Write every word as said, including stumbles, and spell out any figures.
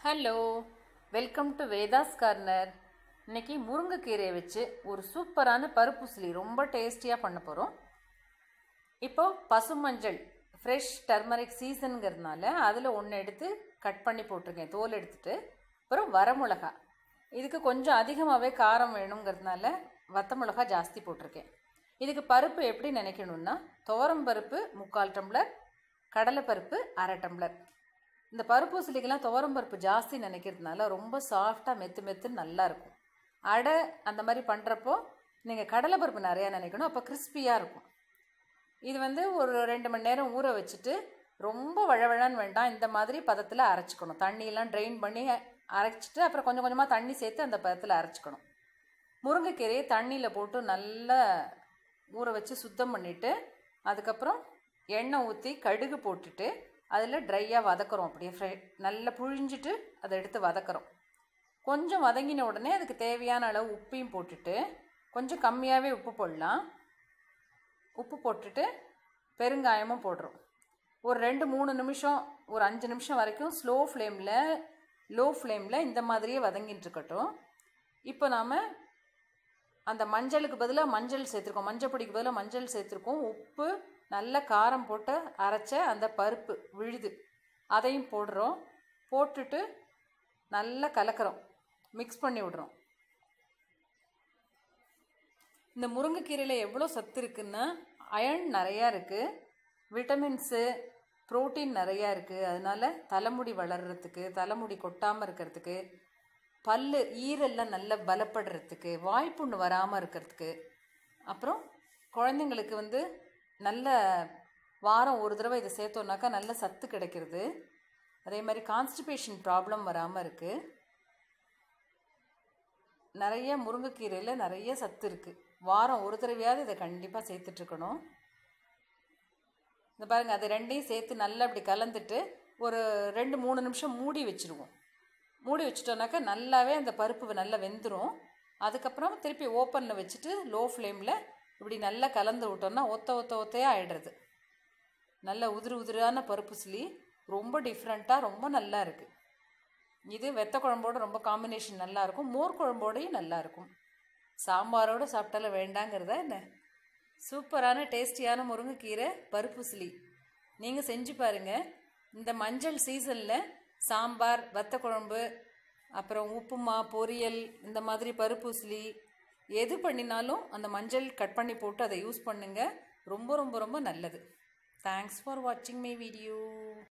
Hello, welcome to Vedha's corner. இன்னைக்கு முருங்கைக்கீரையை வச்சு ஒரு சூப்பரான பருப்புசிலி ரொம்ப டேஸ்டியாக பண்ண போகிறோம். இப்போ பசுமஞ்சள் ஃப்ரெஷ் டர்மரிக் சீசனுங்கிறதுனால அதில் ஒன்று எடுத்து கட் பண்ணி போட்டிருக்கேன், தோல் எடுத்துட்டு. அப்புறம் வரமிளகா, இதுக்கு கொஞ்சம் அதிகமாகவே காரம் வேணுங்கிறதுனால வத்த மிளகா ஜாஸ்தி போட்டிருக்கேன். இதுக்கு பருப்பு எப்படி நினைக்கணும்னா, துவரம் பருப்பு முக்கால் டம்ளர், கடலைப்பருப்பு அரை டம்ளர். இந்த பருப்பு சிலிக்கெல்லாம் துவரம் பருப்பு ஜாஸ்தி நினைக்கிறதுனால ரொம்ப சாஃப்டாக மெத்து மெத்துன்னு நல்லாயிருக்கும். அடை அந்த மாதிரி பண்ணுறப்போ நீங்கள் கடலைப்பருப்பு நிறையா நினைக்கணும், அப்போ கிறிஸ்பியாக இருக்கும். இது வந்து ஒரு ரெண்டு மணி நேரம் ஊற வச்சுட்டு ரொம்ப வழவழன்னு வேண்டாம், இந்த மாதிரி பதத்தில் அரைச்சிக்கணும். தண்ணியெல்லாம் ட்ரெயின் பண்ணி அரைச்சிட்டு அப்புறம் கொஞ்சம் கொஞ்சமாக தண்ணி சேர்த்து அந்த பதத்தில் அரைச்சிக்கணும். முருங்கைக்கீரையை தண்ணியில் போட்டு நல்லா ஊற வச்சு சுத்தம் பண்ணிவிட்டு அதுக்கப்புறம் எண்ணெய் ஊற்றி கடுகு போட்டுட்டு அதில் ட்ரையாக வதக்குறோம். அப்படியே ஃப்ரை நல்லா புழிஞ்சிட்டு அதை எடுத்து வதக்குறோம். கொஞ்சம் வதங்கின உடனே அதுக்கு தேவையான அளவு உப்பையும் போட்டுட்டு, கொஞ்சம் கம்மியாகவே உப்பு போடலாம். உப்பு போட்டுட்டு பெருங்காயமும் போடுறோம். ஒரு ரெண்டு மூணு நிமிஷம் ஒரு அஞ்சு நிமிஷம் வரைக்கும் ஸ்லோ ஃப்ளேமில் லோ ஃப்ளேமில் இந்த மாதிரியே வதங்கிட்டு இருக்கட்டும். இப்போ நாம் அந்த மஞ்சளுக்கு பதிலாக மஞ்சள் சேர்த்துருக்கோம், மஞ்சள் பொடிக்கு பதிலாக மஞ்சள் சேர்த்துருக்கோம். உப்பு, நல்ல காரம் போட்டு அரைச்ச அந்த பருப்பு விழுது அதையும் போடுறோம். போட்டுட்டு நல்லா கலக்கிறோம், மிக்ஸ் பண்ணி விடுறோம். இந்த முருங்கைக்கீரையில் எவ்வளோ சத்து இருக்குன்னா, அயர்ன் நிறையா இருக்குது, விட்டமின்ஸு, ப்ரோட்டீன் நிறையா இருக்குது. அதனால தலைமுடி வளர்கிறதுக்கு, தலைமுடி கொட்டாமல் இருக்கிறதுக்கு, பல் ஈரெல்லாம் நல்லா பலப்படுறதுக்கு, வாய்ப்புண்ணு வராமல் இருக்கிறதுக்கு, அப்புறம் குழந்தைங்களுக்கு வந்து நல்ல வாரம் ஒரு தடவை இதை சேர்த்தோன்னாக்கா நல்ல சத்து கிடைக்கிறது. அதே மாதிரி கான்ஸ்டிபேஷன் ப்ராப்ளம் வராமல் இருக்குது. நிறைய முருங்கைக்கீரையில் நிறைய சத்து இருக்குது. வாரம் ஒரு தடவையாவது இதை கண்டிப்பாக சேர்த்துட்ருக்கணும். இந்த பாருங்கள், அது ரெண்டையும் சேர்த்து நல்லா அப்படி கலந்துட்டு ஒரு ரெண்டு மூணு நிமிஷம் மூடி வச்சுருவோம். மூடி வச்சுட்டோன்னாக்கா நல்லாவே அந்த பருப்பு நல்லா வெந்துடும். அதுக்கப்புறம் திருப்பி ஓப்பனில் வச்சுட்டு லோ ஃப்ளேமில் இப்படி நல்லா கலந்து விட்டோன்னா ஒத்த ஒத்த ஒத்தையாக ஆகிடுறது. நல்ல உதிரு உதிரான பருப்பு சிலி, ரொம்ப டிஃப்ரெண்ட்டாக ரொம்ப நல்லா இருக்குது. இது வெத்த குழம்போடு ரொம்ப காம்பினேஷன் நல்லாயிருக்கும், மோர் குழம்போடையும் நல்லாயிருக்கும். சாம்பாரோடு சாப்பிட்டாலும் வேண்டாங்கிறதா என்ன? சூப்பரான டேஸ்டியான முருங்கைக்கீரை பருப்பு சிலி நீங்கள் செஞ்சு பாருங்கள். இந்த மஞ்சள் சீசனில் சாம்பார், வத்த குழம்பு, அப்புறம் உப்புமா, பொரியல், இந்த மாதிரி பருப்பு சிலி எது பண்ணினாலும் அந்த மஞ்சள் கட் பண்ணி போட்டு அதை யூஸ் பண்ணுங்கள். ரொம்ப ரொம்ப ரொம்ப நல்லது. தேங்க்ஸ் ஃபார் வாட்சிங் மை வீடியோ.